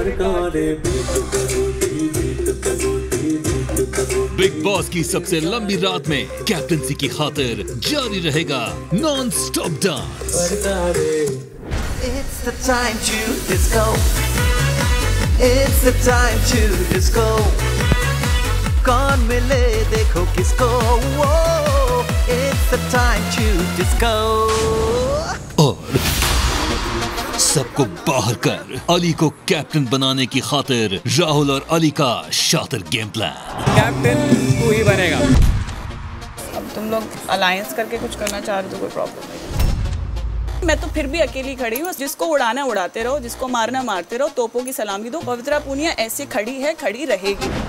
Big boss की सबसे लंबी रात में कैप्टनसी की खातिर जारी रहेगा non stop dance. It's the time to disco. It's the time to disco. कौन मिले देखो किसको। Whoa, it's the time to disco. और सबको बाहर कर अली को कैप्टन बनाने की खातिर राहुल और अली का शातिर गेम प्लान। कैप्टन तू ही बनेगा। अब तुम लोग अलायंस करके कुछ करना चाह रहे हो तो कोई प्रॉब्लम नहीं। मैं तो फिर भी अकेली खड़ी हूँ। जिसको उड़ाना उड़ाते रहो, जिसको मारना मारते रहो। तोपों की सलामी दो। पवित्रा पूनिया ऐसे खड़ी है, खड़ी रहेगी।